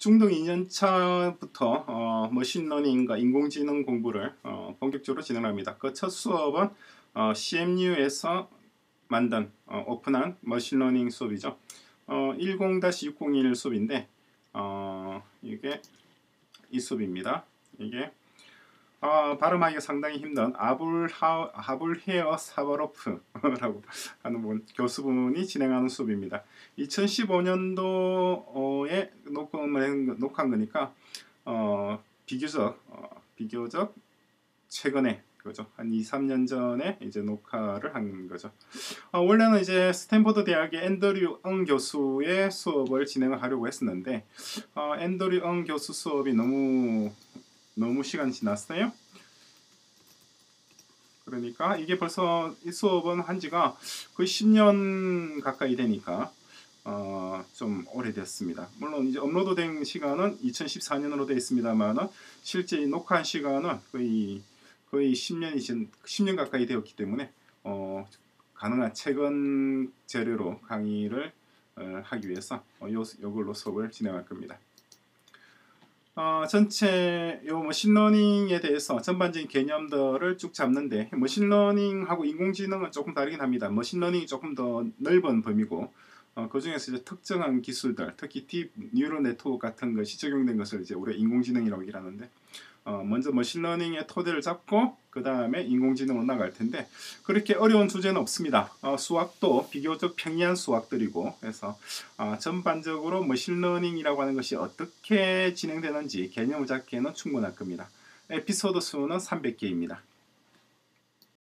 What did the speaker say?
중등 2년차부터 머신러닝과 인공지능 공부를 본격적으로 진행합니다. 그 첫 수업은 CMU에서 만든 오픈한 머신러닝 수업이죠. 10-601 수업인데 이게 이 수업입니다. 이게 발음하기가 상당히 힘든 아불헤어 사버로프라고 하는 분, 교수분이 진행하는 수업입니다. 2015년도에 녹화한 거니까 비교적 최근에 그죠. 한 2-3년 전에 이제 녹화를 한 거죠. 원래는 이제 스탠퍼드 대학의 앤드류 엉 교수의 수업을 진행하려고 했었는데 앤드류 엉 교수 수업이 너무 시간이 지났어요. 그러니까 이게 벌써 이 수업은 한 지가 거의 10년 가까이 되니까 좀 오래됐습니다. 물론 이제 업로드된 시간은 2014년으로 되어 있습니다만은 실제 녹화한 시간은 거의 10년 가까이 되었기 때문에 가능한 최근 재료로 강의를 하기 위해서 이걸로 수업을 진행할 겁니다. 전체 머신러닝에 대해서 전반적인 개념들을 쭉 잡는데, 머신러닝하고 인공지능은 조금 다르긴 합니다. 머신러닝이 조금 더 넓은 범위고 그 중에서 이제 특정한 기술들, 특히 딥 뉴럴 네트워크 같은 것이 적용된 것을 이제 우리가 인공지능이라고 얘기하는데, 먼저 머신러닝의 토대를 잡고 그 다음에 인공지능으로 나갈 텐데, 그렇게 어려운 주제는 없습니다. 수학도 비교적 평이한 수학들이고, 그래서 전반적으로 머신러닝이라고 하는 것이 어떻게 진행되는지 개념을 잡기에는 충분할 겁니다. 에피소드 수는 300개입니다.